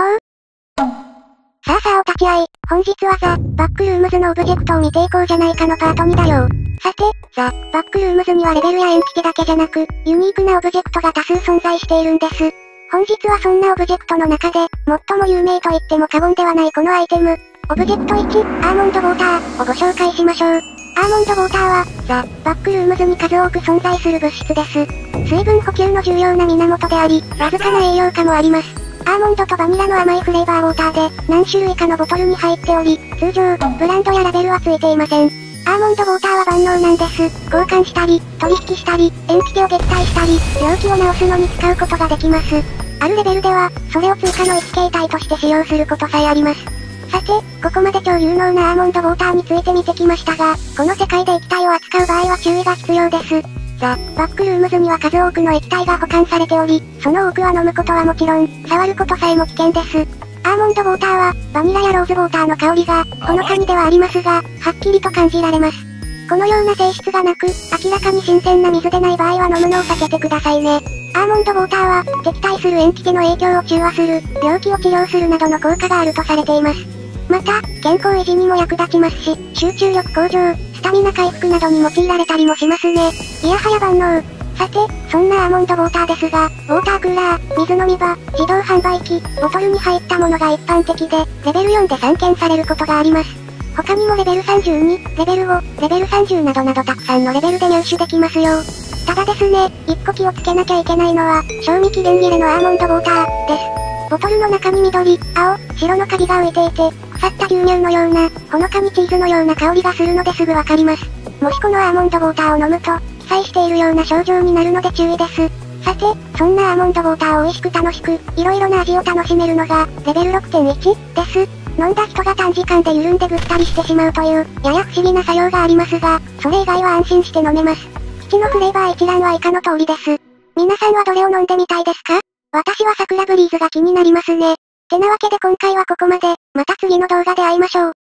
とう。さあお立ち会い、本日はザ・バックルームズのオブジェクトを見ていこうじゃないかのパート2だよ。さて、ザ・バックルームズにはレベルや延期だけじゃなく、ユニークなオブジェクトが多数存在しているんです。本日はそんなオブジェクトの中で、最も有名と言っても過言ではないこのアイテム、オブジェクト1、アーモンドウォーターをご紹介しましょう。アーモンドウォーターは、ザ・バックルームズに数多く存在する物質です。水分補給の重要な源であり、わずかな栄養価もあります。アーモンドとバニラの甘いフレーバーウォーターで、何種類かのボトルに入っており、通常、ブランドやラベルはついていません。アーモンドウォーターは万能なんです。交換したり、取引したり、塩基を撃退したり、病気を治すのに使うことができます。あるレベルでは、それを追加の液形体として使用することさえあります。さて、ここまで超有能なアーモンドウォーターについて見てきましたが、この世界で液体を扱う場合は注意が必要です。ザ・バックルームズには数多くの液体が保管されており、その多くは飲むことはもちろん、触ることさえも危険です。アーモンドウォーターは、バニラやローズウォーターの香りが、ほのかにではありますが、はっきりと感じられます。このような性質がなく、明らかに新鮮な水でない場合は飲むのを避けてくださいね。アーモンドウォーターは、敵対する塩基系の影響を中和する、病気を治療するなどの効果があるとされています。また、健康維持にも役立ちますし、集中力向上、スタミナ回復などに用いられたりもしますね。いやはや万能。さて、そんなアーモンドウォーターですが、ウォータークーラー、水飲み場、自動販売機、ボトルに入ったものが一般的で、レベル4で散見されることがあります。他にもレベル32、レベル5、レベル30などなどたくさんのレベルで入手できますよ。ただですね、一個気をつけなきゃいけないのは、賞味期限切れのアーモンドウォーターです。ボトルの中に緑、青、白のカビが浮いていて、腐った牛乳のような、ほのかにチーズのような香りがするのですぐわかります。もしこのアーモンドウォーターを飲むと、記載しているような症状になるので注意です。さて、そんなアーモンドウォーターを美味しく楽しく、いろいろな味を楽しめるのが、レベル 6.1 です。飲んだ人が短時間で緩んでぐったりしてしまうという、やや不思議な作用がありますが、それ以外は安心して飲めます。基地のフレーバー一覧は以下の通りです。皆さんはどれを飲んでみたいですか？私は桜ブリーズが気になりますね。てなわけで今回はここまで、また次の動画で会いましょう。